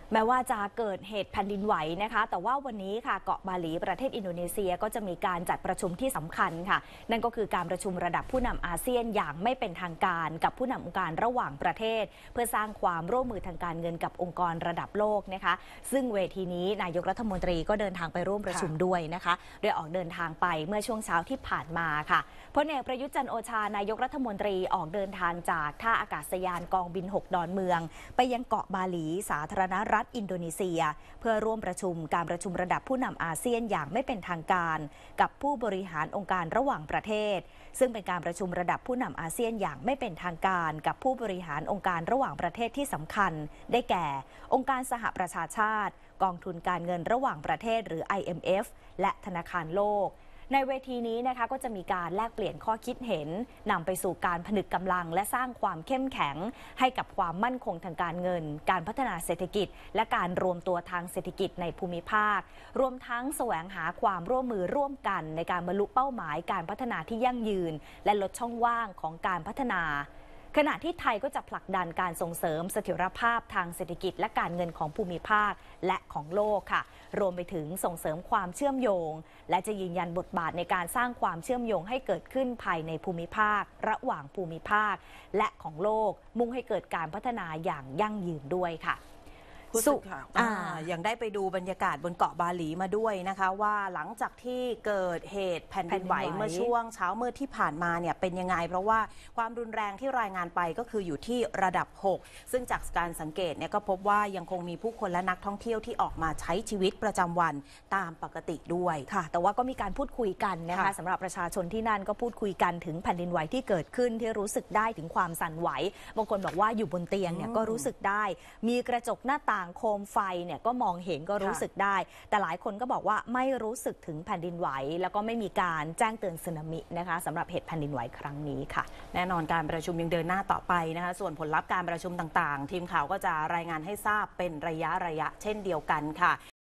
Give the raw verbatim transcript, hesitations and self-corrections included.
แม้ว่าจะเกิดเหตุแผ่นดินไหวนะคะแต่ว่าวันนี้ค่ะเกาะบาหลีประเทศอินโดนีเซียก็จะมีการจัดประชุมที่สำคัญค่ะนั่นก็คือการประชุมระดับผู้นำอาเซียนอย่างไม่เป็นทางการกับผู้นำองค์การระหว่างประเทศเพื่อสร้างความร่วมมือทางการเงินกับองค์กรระดับโลกนะคะซึ่งเวทีนี้นายกรัฐมนตรีก็เดินทางไปร่วมประชุมด้วยนะคะโดยออกเดินทางไปเมื่อช่วงเช้าที่ผ่านมาค่ะพลเอกประยุทธ์จันทร์โอชานายกรัฐมนตรีออกเดินทางจากท่าอากาศยานกองบินหกดอนเมืองไปยังเกาะบาหลีสาธารณรัฐอินโดนีเซียเพื่อร่วมประชุมการประชุมระดับผู้นำอาเซียนอย่างไม่เป็นทางการกับผู้บริหารองค์การระหว่างประเทศซึ่งเป็นการประชุมระดับผู้นำอาเซียนอย่างไม่เป็นทางการกับผู้บริหารองค์การระหว่างประเทศที่สำคัญได้แก่องค์การสหประชาชาติกองทุนการเงินระหว่างประเทศหรือ ไอ เอ็ม เอฟ และธนาคารโลกในเวทีนี้นะคะก็จะมีการแลกเปลี่ยนข้อคิดเห็นนำไปสู่การผนึกกำลังและสร้างความเข้มแข็งให้กับความมั่นคงทางการเงินการพัฒนาเศรษฐกิจและการรวมตัวทางเศรษฐกิจในภูมิภาครวมทั้งแสวงหาความร่วมมือร่วมกันในการบรรลุเป้าหมายการพัฒนาที่ยั่งยืนและลดช่องว่างของการพัฒนาขณะที่ไทยก็จะผลักดันการส่งเสริมเสถียรภาพทางเศรษฐกิจและการเงินของภูมิภาคและของโลกค่ะรวมไปถึงส่งเสริมความเชื่อมโยงและจะยืนยันบทบาทในการสร้างความเชื่อมโยงให้เกิดขึ้นภายในภูมิภาคระหว่างภูมิภาคและของโลกมุ่งให้เกิดการพัฒนาอย่างยั่งยืนด้วยค่ะสุข่าวยังได้ไปดูบรรยากาศบนเกาะบาหลีมาด้วยนะคะว่าหลังจากที่เกิดเหตุแผ่นดินไหวเมื่อช่วงเช้ามืดที่ผ่านมาเนี่ยเป็นยังไงเพราะว่าความรุนแรงที่รายงานไปก็คืออยู่ที่ระดับหกซึ่งจากการสังเกตเนี่ยก็พบว่ายังคงมีผู้คนและนักท่องเที่ยวที่ออกมาใช้ชีวิตประจำวันตามปกติด้วยค่ะแต่ว่าก็มีการพูดคุยกันนะคะสำหรับประชาชนที่นั่นก็พูดคุยกันถึงแผ่นดินไหวที่เกิดขึ้นที่รู้สึกได้ถึงความสั่นไหวบางคนบอกว่าอยู่บนเตียงเนี่ยก็รู้สึกได้มีกระจกหน้าต่างโคมไฟเนี่ยก็มองเห็นก็รู้สึกได้แต่หลายคนก็บอกว่าไม่รู้สึกถึงแผ่นดินไหวแล้วก็ไม่มีการแจ้งเตือนสึนามินะคะสำหรับเหตุแผ่นดินไหวครั้งนี้ค่ะแน่นอนการประชุมยังเดินหน้าต่อไปนะคะส่วนผลลัพธ์การประชุมต่างๆทีมข่าวก็จะรายงานให้ทราบเป็นระยะระยะเช่นเดียวกันค่ะ